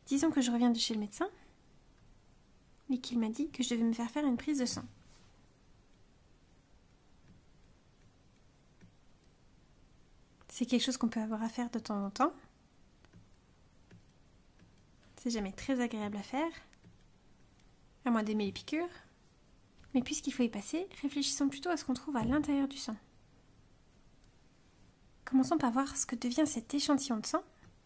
disons que je reviens de chez le médecin et qu'il m'a dit que je devais me faire une prise de sang. C'est quelque chose qu'on peut avoir à faire de temps en temps. C'est jamais très agréable à faire, à moins d'aimer les piqûres. Mais puisqu'il faut y passer, réfléchissons plutôt à ce qu'on trouve à l'intérieur du sang. Commençons par voir ce que devient cet échantillon de sang.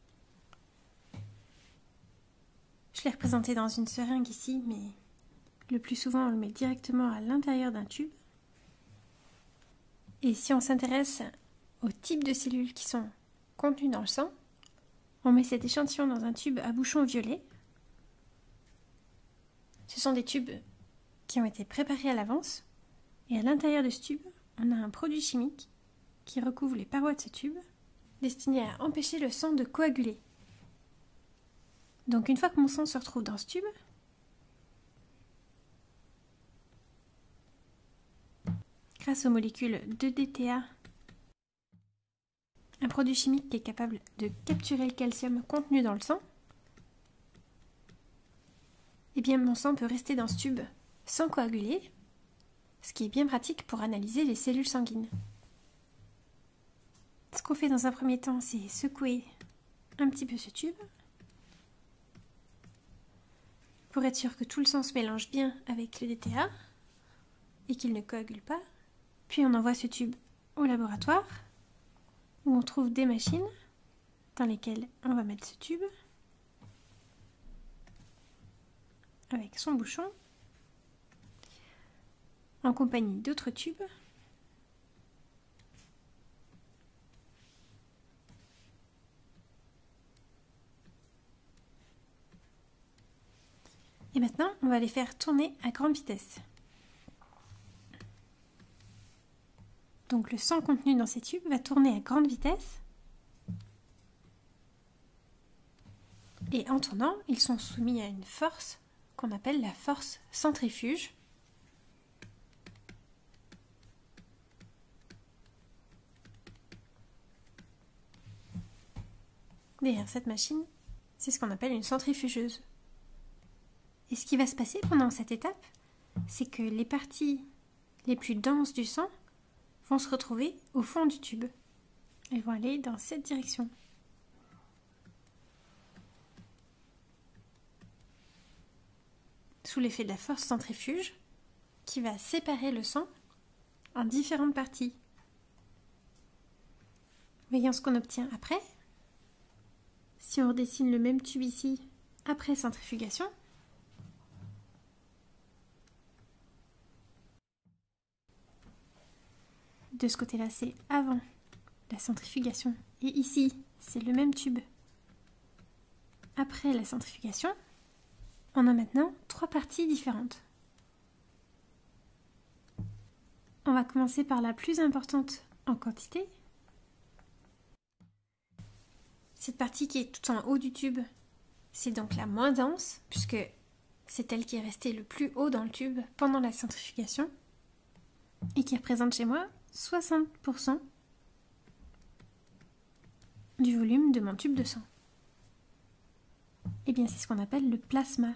Je l'ai représenté dans une seringue ici, mais le plus souvent on le met directement à l'intérieur d'un tube. Et si on s'intéresse au type de cellules qui sont contenues dans le sang, on met cet échantillon dans un tube à bouchon violet. Ce sont des tubes qui ont été préparés à l'avance, et à l'intérieur de ce tube, on a un produit chimique qui recouvre les parois de ce tube, destiné à empêcher le sang de coaguler. Donc une fois que mon sang se retrouve dans ce tube, grâce aux molécules 2-DTA, un produit chimique qui est capable de capturer le calcium contenu dans le sang, eh bien mon sang peut rester dans ce tube sans coaguler, ce qui est bien pratique pour analyser les cellules sanguines. Ce qu'on fait dans un premier temps, c'est secouer un petit peu ce tube pour être sûr que tout le sang se mélange bien avec le DTA et qu'il ne coagule pas. Puis on envoie ce tube au laboratoire où on trouve des machines dans lesquelles on va mettre ce tube avec son bouchon en compagnie d'autres tubes et maintenant on va les faire tourner à grande vitesse. Donc le sang contenu dans ces tubes va tourner à grande vitesse et en tournant ils sont soumis à une force qu'on appelle la force centrifuge. Derrière cette machine, c'est ce qu'on appelle une centrifugeuse. Et ce qui va se passer pendant cette étape, c'est que les parties les plus denses du sang vont se retrouver au fond du tube. Elles vont aller dans cette direction. Sous l'effet de la force centrifuge, qui va séparer le sang en différentes parties. Voyons ce qu'on obtient après. Si on redessine le même tube ici, après centrifugation, de ce côté-là, c'est avant la centrifugation. Et ici, c'est le même tube après la centrifugation. On a maintenant 3 parties différentes. On va commencer par la plus importante en quantité. Cette partie qui est tout en haut du tube, c'est donc la moins dense, puisque c'est elle qui est restée le plus haut dans le tube pendant la centrifugation, et qui représente chez moi 60% du volume de mon tube de sang. Eh bien, c'est ce qu'on appelle le plasma.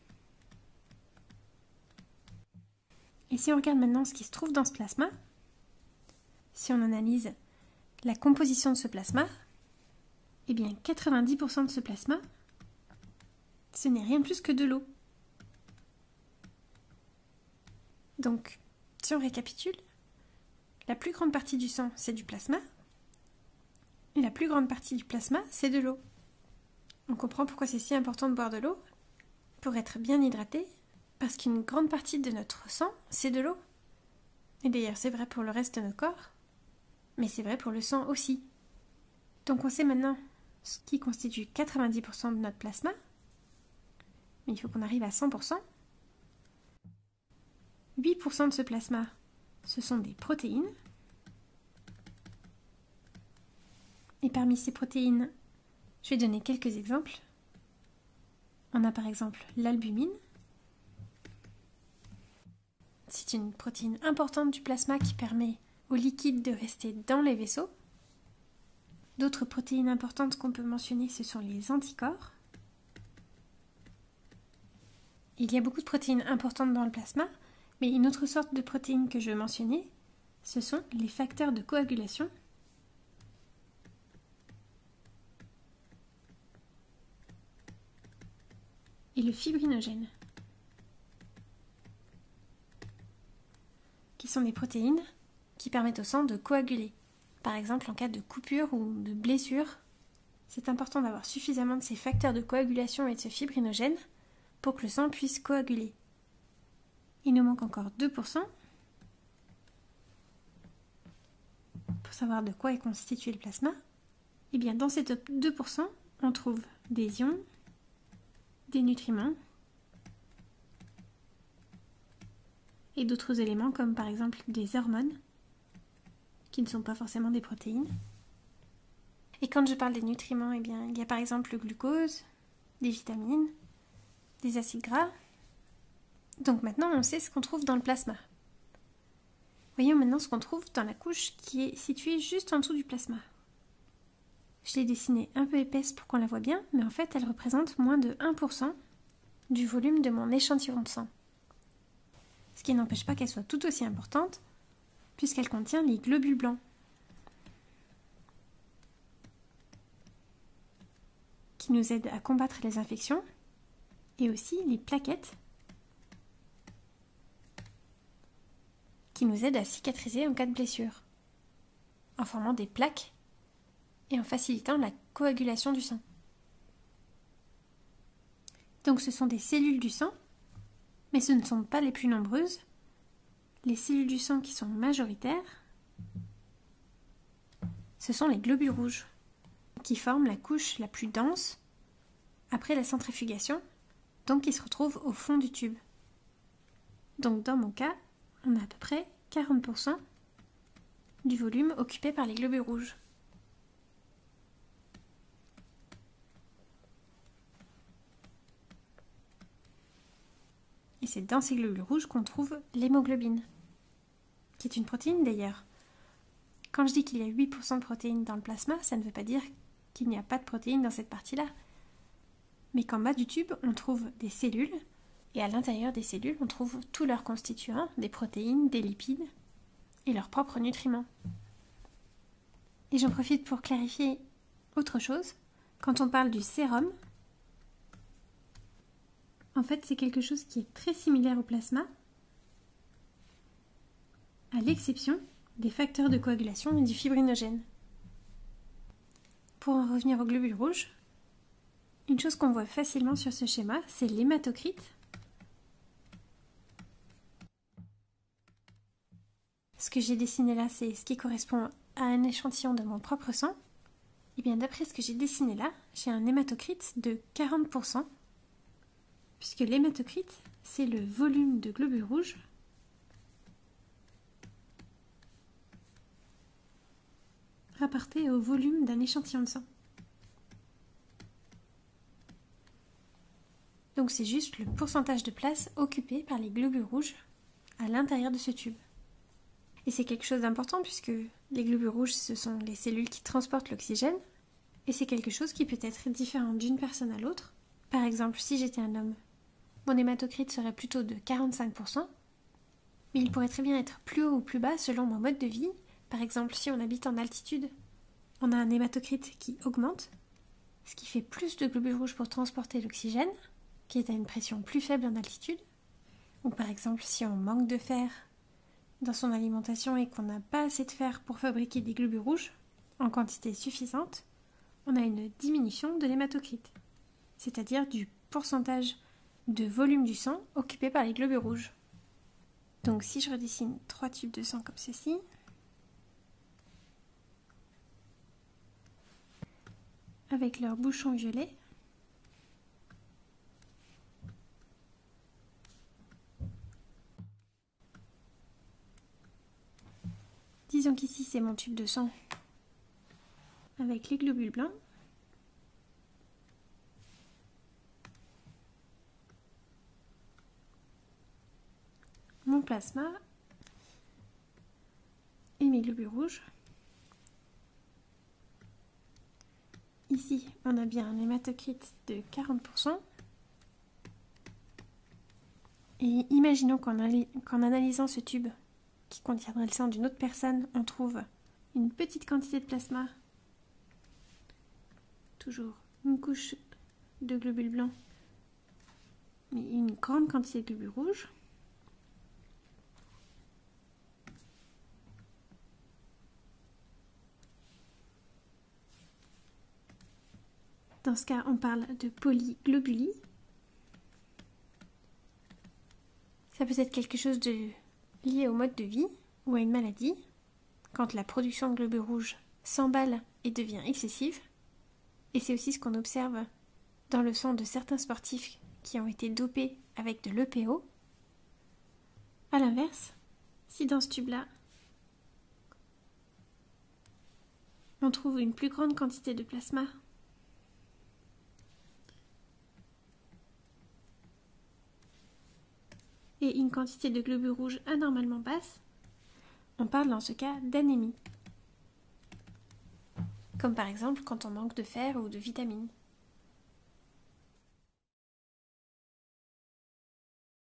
Et si on regarde maintenant ce qui se trouve dans ce plasma, si on analyse la composition de ce plasma, eh bien 90% de ce plasma, ce n'est rien de plus que de l'eau. Donc, si on récapitule, la plus grande partie du sang, c'est du plasma, et la plus grande partie du plasma, c'est de l'eau. On comprend pourquoi c'est si important de boire de l'eau, pour être bien hydraté, parce qu'une grande partie de notre sang, c'est de l'eau. Et d'ailleurs, c'est vrai pour le reste de notre corps, mais c'est vrai pour le sang aussi. Donc on sait maintenant ce qui constitue 90% de notre plasma, mais il faut qu'on arrive à 100%. 8% de ce plasma, ce sont des protéines. Et parmi ces protéines, je vais donner quelques exemples. On a par exemple l'albumine. C'est une protéine importante du plasma qui permet au liquide de rester dans les vaisseaux. D'autres protéines importantes qu'on peut mentionner, ce sont les anticorps. Il y a beaucoup de protéines importantes dans le plasma, mais une autre sorte de protéines que je veux mentionner, ce sont les facteurs de coagulation et le fibrinogène, qui sont des protéines qui permettent au sang de coaguler. Par exemple, en cas de coupure ou de blessure, c'est important d'avoir suffisamment de ces facteurs de coagulation et de ce fibrinogène pour que le sang puisse coaguler. Il nous manque encore 2% pour savoir de quoi est constitué le plasma. Et bien dans ces 2%, on trouve des ions, des nutriments et d'autres éléments comme par exemple des hormones qui ne sont pas forcément des protéines. Et quand je parle des nutriments, eh bien, il y a par exemple le glucose, des vitamines, des acides gras. Donc maintenant, on sait ce qu'on trouve dans le plasma. Voyons maintenant ce qu'on trouve dans la couche qui est située juste en dessous du plasma. Je l'ai dessinée un peu épaisse pour qu'on la voie bien, mais en fait, elle représente moins de 1% du volume de mon échantillon de sang. Ce qui n'empêche pas qu'elle soit tout aussi importante, puisqu'elle contient les globules blancs, qui nous aident à combattre les infections, et aussi les plaquettes, qui nous aident à cicatriser en cas de blessure, en formant des plaques et en facilitant la coagulation du sang. Donc ce sont des cellules du sang, mais ce ne sont pas les plus nombreuses. Les cellules du sang qui sont majoritaires, ce sont les globules rouges, qui forment la couche la plus dense après la centrifugation, donc qui se retrouvent au fond du tube. Donc dans mon cas, on a à peu près 40% du volume occupé par les globules rouges. Et c'est dans ces globules rouges qu'on trouve l'hémoglobine, qui est une protéine d'ailleurs. Quand je dis qu'il y a 8% de protéines dans le plasma, ça ne veut pas dire qu'il n'y a pas de protéines dans cette partie-là. Mais qu'en bas du tube, on trouve des cellules, et à l'intérieur des cellules, on trouve tous leurs constituants, des protéines, des lipides, et leurs propres nutriments. Et j'en profite pour clarifier autre chose. Quand on parle du sérum, en fait, c'est quelque chose qui est très similaire au plasma, à l'exception des facteurs de coagulation et du fibrinogène. Pour en revenir aux globules rouges, une chose qu'on voit facilement sur ce schéma, c'est l'hématocrite. Ce que j'ai dessiné là, c'est ce qui correspond à un échantillon de mon propre sang. Et bien d'après ce que j'ai dessiné là, j'ai un hématocrite de 40%, puisque l'hématocrite, c'est le volume de globules rouges rapporté au volume d'un échantillon de sang. Donc c'est juste le pourcentage de place occupé par les globules rouges à l'intérieur de ce tube. Et c'est quelque chose d'important puisque les globules rouges, ce sont les cellules qui transportent l'oxygène, et c'est quelque chose qui peut être différent d'une personne à l'autre. Par exemple, si j'étais un homme, mon hématocrite serait plutôt de 45%, mais il pourrait très bien être plus haut ou plus bas selon mon mode de vie. Par exemple, si on habite en altitude, on a un hématocrite qui augmente, ce qui fait plus de globules rouges pour transporter l'oxygène, qui est à une pression plus faible en altitude. Ou par exemple, si on manque de fer dans son alimentation et qu'on n'a pas assez de fer pour fabriquer des globules rouges en quantité suffisante, on a une diminution de l'hématocrite, c'est-à-dire du pourcentage de volume du sang occupé par les globules rouges. Donc si je redessine 3 tubes de sang comme ceci, avec leur bouchon violet, disons qu'ici c'est mon tube de sang avec les globules blancs. Mon plasma et mes globules rouges. Ici, on a bien un hématocrite de 40%. Et imaginons qu'en analysant ce tube qui contiendrait le sang d'une autre personne, on trouve une petite quantité de plasma, toujours une couche de globules blancs, mais une grande quantité de globules rouges. Dans ce cas, on parle de polyglobulie. Ça peut être quelque chose lié au mode de vie ou à une maladie, quand la production de globules rouges s'emballe et devient excessive. Et c'est aussi ce qu'on observe dans le sang de certains sportifs qui ont été dopés avec de l'EPO. A l'inverse, si dans ce tube-là, on trouve une plus grande quantité de plasma, et une quantité de globules rouges anormalement basse, on parle dans ce cas d'anémie. Comme par exemple quand on manque de fer ou de vitamines.